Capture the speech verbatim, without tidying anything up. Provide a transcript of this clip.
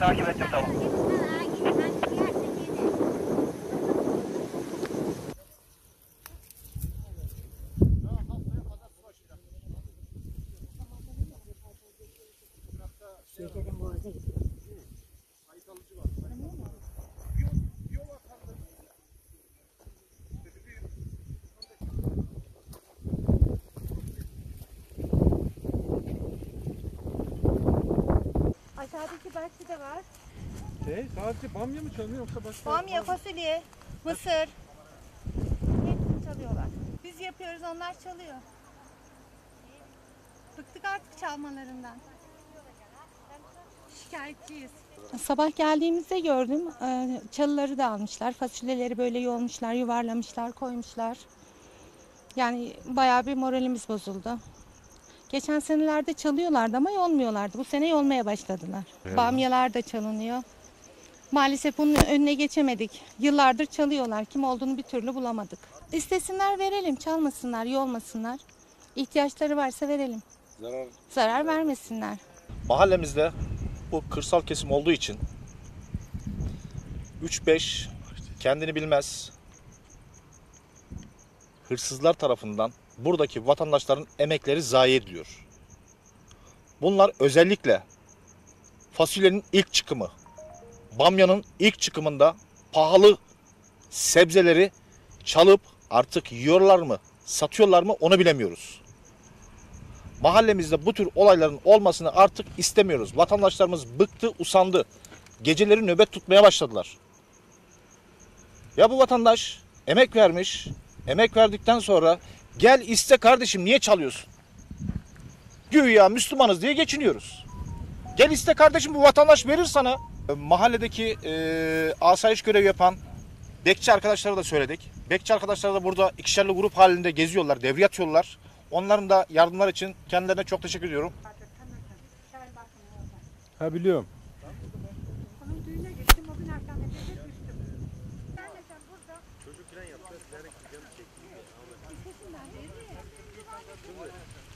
takip ettim, tamam. Aşağıdaki belki de var. Şey, sadece bamya mı çalınıyor yoksa başka? Bamya, fasulye, mısır. Hepsini çalıyorlar. Biz yapıyoruz, onlar çalıyor. Bıktık artık çalmalarından. Şikayetçiyiz. Sabah geldiğimizde gördüm. Ee, Çalıları da almışlar. Fasulyeleri böyle yolmuşlar, yuvarlamışlar, koymuşlar. Yani bayağı bir moralimiz bozuldu. Geçen senelerde çalıyorlardı ama yolmuyorlardı. Bu sene yolmaya başladılar. Evet. Bamyalar da çalınıyor. Maalesef bunun önüne geçemedik. Yıllardır çalıyorlar. Kim olduğunu bir türlü bulamadık. İstesinler verelim, çalmasınlar, yolmasınlar. İhtiyaçları varsa verelim. Zarar, Zarar vermesinler. Mahallemizde bu kırsal kesim olduğu için üç beş kendini bilmez hırsızlar tarafından buradaki vatandaşların emekleri zayi ediliyor. Bunlar özellikle fasulyenin ilk çıkımı, bamyanın ilk çıkımında pahalı sebzeleri çalıp artık yiyorlar mı, satıyorlar mı onu bilemiyoruz. Mahallemizde bu tür olayların olmasını artık istemiyoruz. Vatandaşlarımız bıktı, usandı. Geceleri nöbet tutmaya başladılar. Ya bu vatandaş emek vermiş, emek verdikten sonra gel iste kardeşim niye çalıyorsun? Güya Müslümanız diye geçiniyoruz. Gel iste kardeşim bu vatandaş verir sana. Mahalledeki e, asayiş görevi yapan bekçi arkadaşlara da söyledik. Bekçi arkadaşlar da burada ikişerli grup halinde geziyorlar, devriye atıyorlar. Onların da yardımlar için kendilerine çok teşekkür ediyorum. Ha biliyorum. Onun düğüne gittim, o gün akşam eve düştüm. Ben de sen burada. Çocuk falan yaptı, sizlere gideceğim çektim.